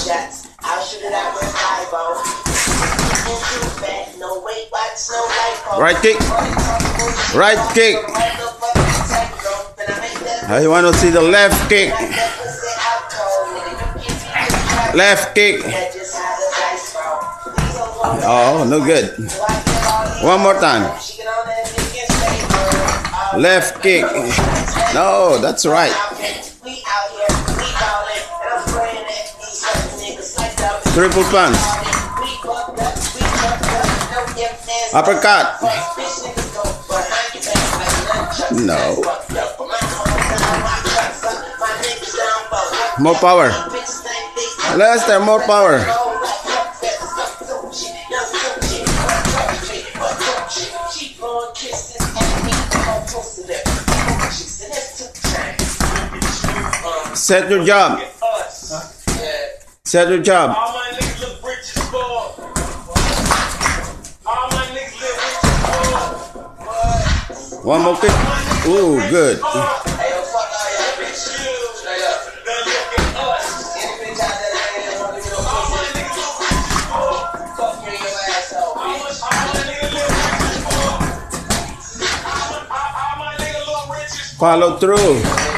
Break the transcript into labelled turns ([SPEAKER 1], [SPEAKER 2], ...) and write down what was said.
[SPEAKER 1] shots. I'll shoot it out with 5-0.
[SPEAKER 2] Right kick. Right kick. I want to see the left kick. Left kick. Oh, no good. One more time. Left kick. No, that's right. Triple punch. Uppercut. No. More power. Lester, more power. Set your job. Set your job. One more kick. Ooh, good. Follow through.